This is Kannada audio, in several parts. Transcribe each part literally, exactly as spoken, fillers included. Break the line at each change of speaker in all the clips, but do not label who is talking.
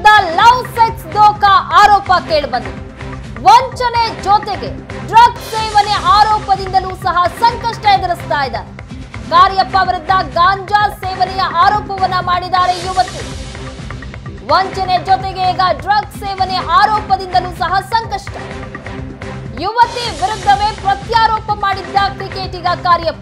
ಲವ್ ಸೆಕ್ಸ್ ದೋಖಾ ಆರೋಪ ಕೇಳಿಬಂದಿದೆ. ವಂಚನೆ ಜೊತೆಗೆ ಡ್ರಗ್ಸ್ ಸೇವನೆ ಆರೋಪದಿಂದಲೂ ಸಹ ಸಂಕಷ್ಟ ಎದುರಿಸ್ತಾ ಇದ್ದಾರೆ. ಕಾರ್ಯಪ್ಪ ವಿರುದ್ಧ ಗಾಂಜಾ ಸೇವನೆಯ ಆರೋಪವನ್ನ ಮಾಡಿದ್ದಾರೆ ಯುವತಿ. ವಂಚನೆ ಜೊತೆಗೆ ಈಗ ಡ್ರಗ್ಸ್ ಸೇವನೆ ಆರೋಪದಿಂದಲೂ ಸಹ ಸಂಕಷ್ಟ. ಯುವತಿ ವಿರುದ್ಧವೇ ಪ್ರತ್ಯಾರೋಪ ಮಾಡಿದ್ದ ಕ್ರಿಕೆಟಿಗ ಕಾರ್ಯಪ್ಪ.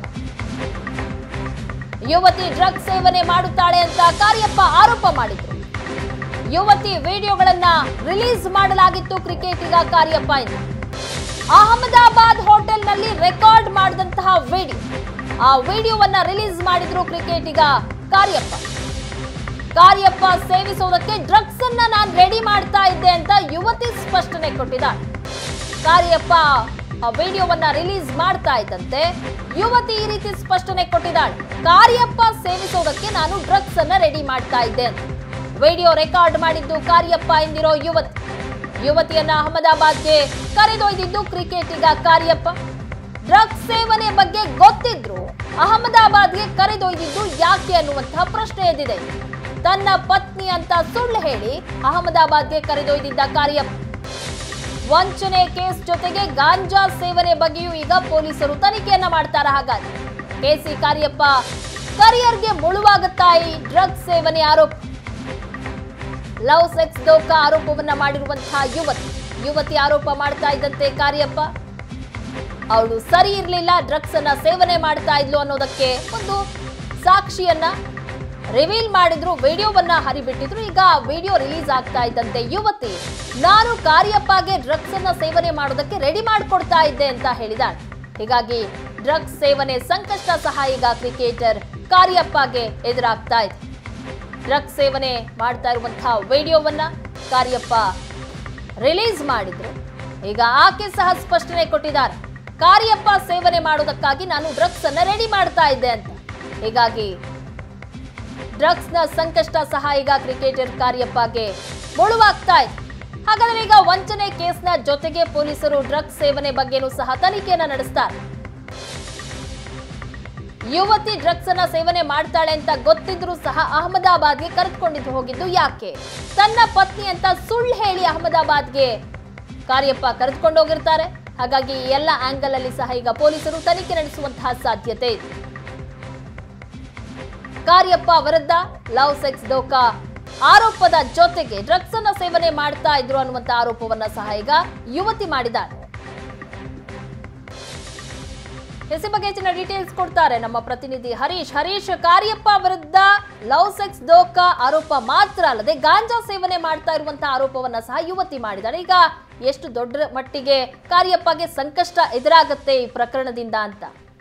ಯುವತಿ ಡ್ರಗ್ಸ್ ಸೇವನೆ ಮಾಡುತ್ತಾಳೆ ಅಂತ ಕಾರ್ಯಪ್ಪ ಆರೋಪ ಮಾಡಿದ್ರು. ಯುವತಿ ವಿಡಿಯೋಗಳನ್ನ ರಿಲೀಸ್ ಮಾಡಲಾಗಿತ್ತು ಕ್ರಿಕೆಟಿಗ ಕಾರ್ಯಪ್ಪ ಎಂದು. ಅಹಮದಾಬಾದ್ ಹೋಟೆಲ್ನಲ್ಲಿ ರೆಕಾರ್ಡ್ ಮಾಡಿದಂತಹ ವಿಡಿಯೋ, ಆ ವಿಡಿಯೋವನ್ನ ರಿಲೀಸ್ ಮಾಡಿದ್ರು ಕ್ರಿಕೆಟಿಗ ಕಾರ್ಯಪ್ಪ. ಕಾರ್ಯಪ್ಪ ಸೇವಿಸುವುದಕ್ಕೆ ಡ್ರಗ್ಸ್ ಅನ್ನ ನಾನು ರೆಡಿ ಮಾಡ್ತಾ ಇದ್ದೆ ಅಂತ ಯುವತಿ ಸ್ಪಷ್ಟನೆ ಕೊಟ್ಟಿದ್ದಾರೆ. ಕಾರ್ಯಪ್ಪ ಆ ವಿಡಿಯೋವನ್ನ ರಿಲೀಸ್ ಮಾಡ್ತಾ ಇದ್ದಂತೆ ಯುವತಿ ಈ ರೀತಿ ಸ್ಪಷ್ಟನೆ ಕೊಟ್ಟಿದ್ದಾಳೆ. ಕಾರ್ಯಪ್ಪ ಸೇವಿಸುವುದಕ್ಕೆ ನಾನು ಡ್ರಗ್ಸ್ ಅನ್ನ ರೆಡಿ ಮಾಡ್ತಾ ಇದ್ದೆ ಅಂತ ವಿಡಿಯೋ ರೆಕಾರ್ಡ್ ಮಾಡಿದ್ದು ಕಾರ್ಯಪ್ಪ ಎಂದಿರೋ ಯುವತಿ. ಯುವತಿಯನ್ನ ಅಹಮದಾಬಾದ್ಗೆ ಕರೆದೊಯ್ದಿದ್ದು ಕ್ರಿಕೆಟಿಗ ಕಾರ್ಯಪ್ಪ. ಡ್ರಗ್ಸ್ ಸೇವನೆ ಬಗ್ಗೆ ಗೊತ್ತಿದ್ರು ಅಹಮದಾಬಾದ್ಗೆ ಕರೆದೊಯ್ದಿದ್ದು ಯಾಕೆ ಅನ್ನುವಂತಹ ಪ್ರಶ್ನೆ ಎದ್ದಿದೆ. ತನ್ನ ಪತ್ನಿ ಅಂತ ಸುಳ್ಳು ಹೇಳಿ ಅಹಮದಾಬಾದ್ಗೆ ಕರೆದೊಯ್ದಿದ್ದ ಕಾರ್ಯಪ್ಪ. ವಂಚನೆ ಕೇಸ್ ಜೊತೆಗೆ ಗಾಂಜಾ ಸೇವನೆ ಬಗ್ಗೆಯೂ ಈಗ ಪೊಲೀಸರು ತನಿಖೆಯನ್ನ ಮಾಡ್ತಾರ. ಹಾಗಾದ್ರೆ ಕೆಸಿ ಕಾರ್ಯಪ್ಪ ಕರಿಯರ್ಗೆ ಮುಳುವಾಗುತ್ತಾ ಈ ಡ್ರಗ್ಸ್ ಸೇವನೆ ಆರೋಪ. ಲವ್ ಸೆಕ್ಸ್ ದೋಖಾ ಆರೋಪವನ್ನ ಮಾಡಿರುವಂತಹ ಯುವತಿ ಯುವತಿ ಆರೋಪ ಮಾಡ್ತಾ ಇದ್ದಂತೆ ಕಾರ್ಯಪ್ಪ ಅವಳು ಸರಿ ಇರಲಿಲ್ಲ, ಡ್ರಗ್ಸ್ ಅನ್ನ ಸೇವನೆ ಮಾಡ್ತಾ ಇದ್ಲು ಅನ್ನೋದಕ್ಕೆ ಒಂದು ಸಾಕ್ಷಿಯನ್ನ ರಿವೀಲ್ ಮಾಡಿದ್ರು, ವಿಡಿಯೋವನ್ನ ಹರಿಬಿಟ್ಟಿದ್ರು. ಈಗ ವಿಡಿಯೋ ರಿಲೀಸ್ ಆಗ್ತಾ ಇದ್ದಂತೆ ಯುವತಿ ನಾನು ಕಾರ್ಯಪ್ಪಗೆ ಡ್ರಗ್ಸ್ ಅನ್ನ ಸೇವನೆ ಮಾಡೋದಕ್ಕೆ ರೆಡಿ ಮಾಡ್ಕೊಡ್ತಾ ಇದ್ದೆ ಅಂತ ಹೇಳಿದಾಳೆ. ಹೀಗಾಗಿ ಡ್ರಗ್ಸ್ ಸೇವನೆ ಸಂಕಷ್ಟ ಸಹ ಈಗ ಕ್ರಿಕೆಟರ್ ಕಾರ್ಯಪ್ಪಗೆ ಎದುರಾಗ್ತಾ ಇದೆ. ಡ್ರಗ್ಸ್ ಸೇವನೆ ಮಾಡ್ತಾ ಇರುವಂತಹ ವಿಡಿಯೋವನ್ನ ಕಾರ್ಯಪ್ಪ ರಿಲೀಸ್ ಮಾಡಿದ್ರು. ಈಗ ಆಕೆ ಸಹ ಸ್ಪಷ್ಟನೆ ಕೊಟ್ಟಿದ್ದಾರೆ, ಕಾರ್ಯಪ್ಪ ಸೇವನೆ ಮಾಡೋದಕ್ಕಾಗಿ ನಾನು ಡ್ರಗ್ಸ್ ಅನ್ನ ರೆಡಿ ಮಾಡ್ತಾ ಇದ್ದೆ ಅಂತ. ಹೀಗಾಗಿ ಡ್ರಗ್ಸ್ ನ ಸಂಕಷ್ಟ ಸಹ ಈಗ ಕ್ರಿಕೆಟರ್ ಕಾರ್ಯಪ್ಪಗೆ ಮುಳುವಾಗ್ತಾ ಇದೆ. ಹಾಗಾದ್ರೆ ಈಗ ವಂಚನೆ ಕೇಸ್ನ ಜೊತೆಗೆ ಪೊಲೀಸರು ಡ್ರಗ್ಸ್ ಸೇವನೆ ಬಗ್ಗೆನೂ ಸಹ ತನಿಖೆಯನ್ನ ನಡೆಸ್ತಾರೆ. ಯುವತಿ ಡ್ರಗ್ಸ್ ಅನ್ನ ಸೇವನೆ ಮಾಡ್ತಾಳೆ ಅಂತ ಗೊತ್ತಿದ್ರು ಸಹ ಅಹಮದಾಬಾದ್ಗೆ ಕರೆದುಕೊಂಡಿದ್ದು ಹೋಗಿದ್ದು ಯಾಕೆ? ತನ್ನ ಪತ್ನಿ ಅಂತ ಸುಳ್ಳು ಹೇಳಿ ಅಹಮದಾಬಾದ್ಗೆ ಕಾರ್ಯಪ್ಪ ಕರೆದುಕೊಂಡು ಹೋಗಿರ್ತಾರೆ. ಹಾಗಾಗಿ ಎಲ್ಲ ಆಂಗಲ್ ಅಲ್ಲಿ ಸಹ ಈಗ ಪೊಲೀಸರು ತನಿಖೆ ನಡೆಸುವಂತಹ ಸಾಧ್ಯತೆ ಇದೆ. ಕಾರ್ಯಪ್ಪ ವಿರುದ್ಧ ಲವ್ ಸೆಕ್ಸ್ ದೋಖಾ ಆರೋಪದ ಜೊತೆಗೆ ಡ್ರಗ್ಸ್ ಅನ್ನ ಸೇವನೆ ಮಾಡ್ತಾ ಇದ್ರು ಅನ್ನುವಂತ ಆರೋಪವನ್ನ ಸಹ ಈಗ ಯುವತಿ ಮಾಡಿದ್ದಾರೆ. ಇದ್ರ ಬಗ್ಗೆ ಹೆಚ್ಚಿನ ಡೀಟೇಲ್ಸ್ ಕೊಡ್ತಾರೆ ನಮ್ಮ ಪ್ರತಿನಿಧಿ ಹರೀಶ್. ಹರೀಶ್, ಕಾರ್ಯಪ್ಪ ವಿರುದ್ಧ ಲವ್ ಸೆಕ್ಸ್ ದೋಖಾ ಆರೋಪ ಮಾತ್ರ ಅಲ್ಲದೆ ಗಾಂಜಾ ಸೇವನೆ ಮಾಡ್ತಾ ಇರುವಂತಹ ಆರೋಪವನ್ನ ಸಹ ಯುವತಿ ಮಾಡಿದ್ದಾರೆ. ಈಗ ಎಷ್ಟು ದೊಡ್ಡ ಮಟ್ಟಿಗೆ ಕಾರ್ಯಪ್ಪಗೆ ಸಂಕಷ್ಟ ಎದುರಾಗುತ್ತೆ ಈ ಪ್ರಕರಣದಿಂದ ಅಂತ?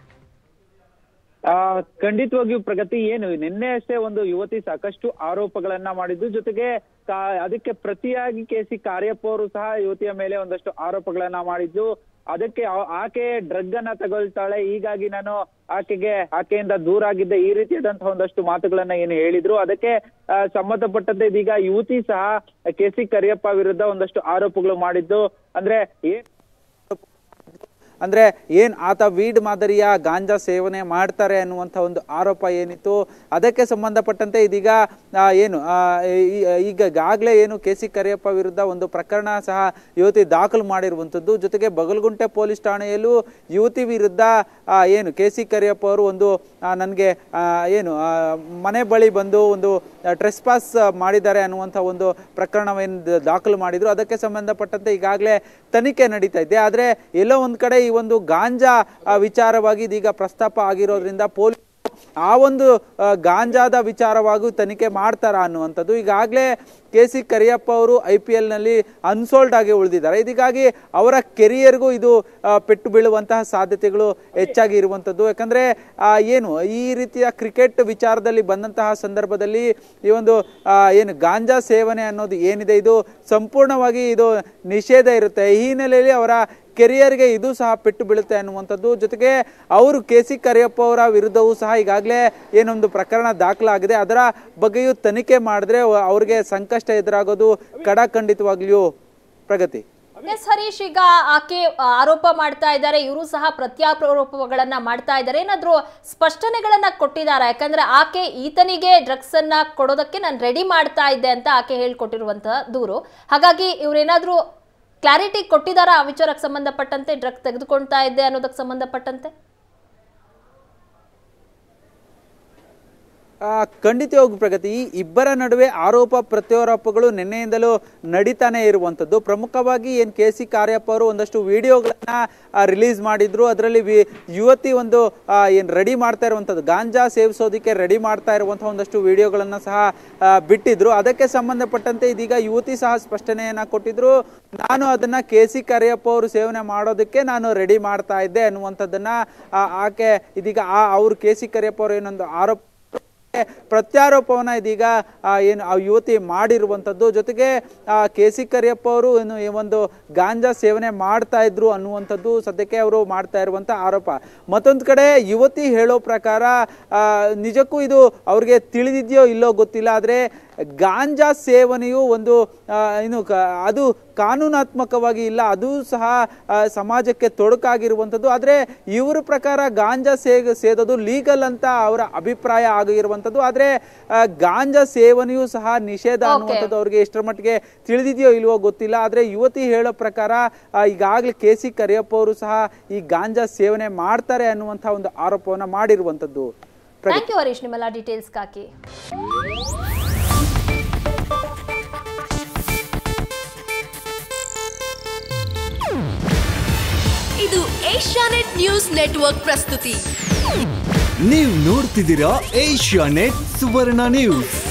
ಆ ಖಂಡಿತವಾಗಿಯೂ ಪ್ರಗತಿ, ಏನು ನಿನ್ನೆ ಅಷ್ಟೇ ಒಂದು ಯುವತಿ ಸಾಕಷ್ಟು ಆರೋಪಗಳನ್ನ ಮಾಡಿದ್ದು, ಜೊತೆಗೆ ಅದಕ್ಕೆ ಪ್ರತಿಯಾಗಿ ಕೆಸಿ ಕಾರ್ಯಪ್ಪ ಅವರು ಸಹ ಯುವತಿಯ ಮೇಲೆ ಒಂದಷ್ಟು ಆರೋಪಗಳನ್ನ ಮಾಡಿದ್ದು. ಅದಕ್ಕೆ ಆಕೆ ಡ್ರಗ್ ಅನ್ನ ತಗೊಳ್ತಾಳೆ, ಹೀಗಾಗಿ ನಾನು ಆಕೆಗೆ ಆಕೆಯಿಂದ ದೂರ ಆಗಿದ್ದೆ, ಈ ರೀತಿಯಾದಂತಹ ಒಂದಷ್ಟು ಮಾತುಗಳನ್ನ ಏನು ಹೇಳಿದ್ರು. ಅದಕ್ಕೆ ಸಂಬಂಧಪಟ್ಟಂತೆ ಇದೀಗ ಯುವತಿ ಸಹ ಕೆಸಿ ಕರಿಯಪ್ಪ ವಿರುದ್ಧ ಒಂದಷ್ಟು ಆರೋಪಗಳು ಮಾಡಿದ್ದು. ಅಂದ್ರೆ ಏನ್
ಅಂದರೆ ಏನು ಆತ ವೀಡ್ ಮಾದರಿಯ ಗಾಂಜಾ ಸೇವನೆ ಮಾಡ್ತಾರೆ ಅನ್ನುವಂಥ ಒಂದು ಆರೋಪ ಏನಿತ್ತು, ಅದಕ್ಕೆ ಸಂಬಂಧಪಟ್ಟಂತೆ ಇದೀಗ ಏನು ಈಗಾಗಲೇ ಏನು ಕೆ ಸಿ ಕರಿಯಪ್ಪ ವಿರುದ್ಧ ಒಂದು ಪ್ರಕರಣ ಸಹ ಯುವತಿ ದಾಖಲು ಮಾಡಿರುವಂಥದ್ದು. ಜೊತೆಗೆ ಬಗಲಗುಂಟೆ ಪೊಲೀಸ್ ಠಾಣೆಯಲ್ಲೂ ಯುವತಿ ವಿರುದ್ಧ ಏನು ಕೆ ಸಿ ಕರಿಯಪ್ಪ ಅವರು ಒಂದು ನನಗೆ ಏನು ಮನೆ ಬಳಿ ಬಂದು ಒಂದು ಟ್ರೆಸ್ಪಾಸ್ ಮಾಡಿದ್ದಾರೆ ಅನ್ನುವಂಥ ಒಂದು ಪ್ರಕರಣವನ್ನು ದಾಖಲು ಮಾಡಿದ್ರು. ಅದಕ್ಕೆ ಸಂಬಂಧಪಟ್ಟಂತೆ ಈಗಾಗಲೇ ತನಿಖೆ ನಡೀತಾ ಇದೆ. ಆದರೆ ಎಲ್ಲೋ ಒಂದು ಕಡೆ ಈ ಒಂದು ಗಾಂಜಾ ವಿಚಾರವಾಗಿ ಇದೀಗ ಪ್ರಸ್ತಾಪ ಆಗಿರೋದ್ರಿಂದ ಪೊಲೀಸ್ ಆ ಒಂದು ಗಾಂಜಾದ ವಿಚಾರವಾಗಿ ತನಿಖೆ ಮಾಡ್ತಾರ ಅನ್ನುವಂಥದ್ದು. ಈಗಾಗಲೇ ಕೆ ಸಿ ಕರಿಯಪ್ಪ ಅವರು ಐ ಪಿ ಎಲ್ ನಲ್ಲಿ ಅನ್ಸೋಲ್ಡ್ ಆಗಿ ಉಳಿದಿದ್ದಾರೆ. ಇದಕ್ಕಾಗಿ ಅವರ ಕೆರಿಯರ್ಗೂ ಇದು ಪೆಟ್ಟು ಬೀಳುವಂತಹ ಸಾಧ್ಯತೆಗಳು ಹೆಚ್ಚಾಗಿ ಇರುವಂಥದ್ದು. ಯಾಕಂದ್ರೆ ಏನು ಈ ರೀತಿಯ ಕ್ರಿಕೆಟ್ ವಿಚಾರದಲ್ಲಿ ಬಂದಂತಹ ಸಂದರ್ಭದಲ್ಲಿ ಈ ಒಂದು ಏನು ಗಾಂಜಾ ಸೇವನೆ ಅನ್ನೋದು ಏನಿದೆ ಇದು ಸಂಪೂರ್ಣವಾಗಿ ಇದು ನಿಷೇಧ ಇರುತ್ತೆ. ಈ ಹಿನ್ನೆಲೆಯಲ್ಲಿ ಅವರ ಕೆರಿಯರ್ಗೆ ಇದು ಸಹ ಪೆಟ್ಟು ಬೀಳುತ್ತೆ ಅನ್ನುವಂಥದ್ದು. ಜೊತೆಗೆ ಅವರು ಕೆ ಸಿ ಕರಿಯಪ್ಪ ಅವರ ವಿರುದ್ಧವೂ ಸಹ ಈಗಾಗಲೇ ಏನೊಂದು ಪ್ರಕರಣ ದಾಖಲಾಗಿದೆ, ಅದರ ಬಗ್ಗೆಯೂ ತನಿಖೆ ಮಾಡಿದ್ರೆ ಅವ್ರಿಗೆ ಸಂಕಷ್ಟ ಎದುರಾಗೋದು ಖಡಾಖಂಡಿತವಾಗ್ಲಿಯೂ ಪ್ರಗತಿ.
ಎಸ್ ಹರೀಶ್, ಈಗ ಆಕೆ ಆರೋಪ ಮಾಡ್ತಾ ಇದ್ದಾರೆ, ಇವರು ಸಹ ಪ್ರತ್ಯಾರೋಪಗಳನ್ನ ಮಾಡ್ತಾ ಇದ್ದಾರೆ. ಏನಾದ್ರೂ ಸ್ಪಷ್ಟನೆಗಳನ್ನ ಕೊಟ್ಟಿದ್ದಾರೆ? ಯಾಕಂದ್ರೆ ಆಕೆ ಈತನಿಗೆ ಡ್ರಗ್ಸ್ ಅನ್ನ ಕೊಡೋದಕ್ಕೆ ನಾನು ರೆಡಿ ಮಾಡ್ತಾ ಇದ್ದೆ ಅಂತ ಆಕೆ ಹೇಳ್ಕೊಟ್ಟಿರುವಂತಹ ದೂರು. ಹಾಗಾಗಿ ಇವ್ರೇನಾದ್ರೂ ಕ್ಲಾರಿಟಿ ಕೊಟ್ಟಿದಾರ ಆ ವಿಚಾರಕ್ಕೆ ಸಂಬಂಧಪಟ್ಟಂತೆ, ಡ್ರಗ್ಸ್ ತೆಗೆದುಕೊಳ್ತಾ ಇದ್ದೆ ಅನ್ನೋದಕ್ಕೆ ಸಂಬಂಧಪಟ್ಟಂತೆ?
ಖಂಡಿತವಾಗಿ ಪ್ರಗತಿ, ಈ ಇಬ್ಬರ ನಡುವೆ ಆರೋಪ ಪ್ರತ್ಯಾರೋಪಗಳು ನಿನ್ನೆಯಿಂದಲೂ ನಡೀತಾನೆ ಇರುವಂಥದ್ದು. ಪ್ರಮುಖವಾಗಿ ಏನು ಕೆ ಸಿ ಕಾರ್ಯಪ್ಪ ಅವರು ಒಂದಷ್ಟು ವಿಡಿಯೋಗಳನ್ನ ರಿಲೀಸ್ ಮಾಡಿದ್ರು. ಅದರಲ್ಲಿ ಯುವತಿ ಒಂದು ಏನು ರೆಡಿ ಮಾಡ್ತಾ ಇರುವಂಥದ್ದು, ಗಾಂಜಾ ಸೇವಿಸೋದಕ್ಕೆ ರೆಡಿ ಮಾಡ್ತಾ ಇರುವಂಥ ಒಂದಷ್ಟು ವಿಡಿಯೋಗಳನ್ನ ಸಹ ಬಿಟ್ಟಿದ್ರು. ಅದಕ್ಕೆ ಸಂಬಂಧಪಟ್ಟಂತೆ ಇದೀಗ ಯುವತಿ ಸಹ ಸ್ಪಷ್ಟನೆಯನ್ನ ಕೊಟ್ಟಿದ್ರು. ನಾನು ಅದನ್ನ ಕೆ ಸಿ ಕಾರ್ಯಪ್ಪ ಅವರು ಸೇವನೆ ಮಾಡೋದಕ್ಕೆ ನಾನು ರೆಡಿ ಮಾಡ್ತಾ ಇದ್ದೆ ಅನ್ನುವಂಥದ್ದನ್ನ ಆಕೆ ಇದೀಗ ಆ ಅವರು ಕೆ ಸಿ ಕಾರ್ಯಪ್ಪ ಅವರು ಏನೊಂದು ಆರೋಪ ಪ್ರತ್ಯಾರೋಪವನ್ನ ಇದೀಗ ಏನು ಆ ಯುವತಿ ಮಾಡಿರುವಂಥದ್ದು. ಜೊತೆಗೆ ಕೆ ಸಿ ಕರಿಯಪ್ಪ ಅವರು ಏನು ಈ ಒಂದು ಗಾಂಜಾ ಸೇವನೆ ಮಾಡ್ತಾ ಇದ್ರು ಅನ್ನುವಂಥದ್ದು ಸದ್ಯಕ್ಕೆ ಅವರು ಮಾಡ್ತಾ ಇರುವಂತ ಆರೋಪ. ಮತ್ತೊಂದು ಕಡೆ ಯುವತಿ ಹೇಳೋ ಪ್ರಕಾರ ನಿಜಕ್ಕೂ ಇದು ಅವ್ರಿಗೆ ತಿಳಿದಿದೆಯೋ ಇಲ್ಲೋ ಗೊತ್ತಿಲ್ಲ, ಆದ್ರೆ ಗಾಂಜಾ ಸೇವನೆಯು ಒಂದು ಏನು ಅದು ಕಾನೂನಾತ್ಮಕವಾಗಿ ಇಲ್ಲ, ಅದು ಸಹ ಸಮಾಜಕ್ಕೆ ತೊಡಕಾಗಿರುವಂಥದ್ದು. ಆದರೆ ಇವರ ಪ್ರಕಾರ ಗಾಂಜಾ ಸೇ ಸೇದೋದು ಲೀಗಲ್ ಅಂತ ಅವರ ಅಭಿಪ್ರಾಯ ಆಗಿರುವಂಥದ್ದು. ಆದರೆ ಗಾಂಜಾ ಸೇವನೆಯೂ ಸಹ ನಿಷೇಧ ಅನ್ನುವಂಥದ್ದು ಅವ್ರಿಗೆ ಎಷ್ಟರ ಮಟ್ಟಿಗೆ ತಿಳಿದಿದೆಯೋ ಇಲ್ವೋ ಗೊತ್ತಿಲ್ಲ. ಆದರೆ ಯುವತಿ ಹೇಳೋ ಪ್ರಕಾರ ಈಗಾಗಲೇ ಕೆ ಸಿ ಕರಿಯಪ್ಪ ಅವರು ಸಹ ಈ ಗಾಂಜಾ ಸೇವನೆ ಮಾಡ್ತಾರೆ ಅನ್ನುವಂಥ ಒಂದು ಆರೋಪವನ್ನು ಮಾಡಿರುವಂಥದ್ದು.
ಥ್ಯಾಂಕ್ ಯು ಹರೀಶ್, ನಿಮ್ಮೆಲ್ಲ ಡೀಟೇಲ್ಸ್ ಕಾಕಿ.
ಇದು ಏಷ್ಯಾನೆಟ್ ನ್ಯೂಸ್ ನೆಟ್ವರ್ಕ್ ಪ್ರಸ್ತುತಿ.
ನೀವು ನೋಡ್ತಿದ್ದೀರಾ ಏಷ್ಯಾನೆಟ್ ಸುವರ್ಣ ನ್ಯೂಸ್.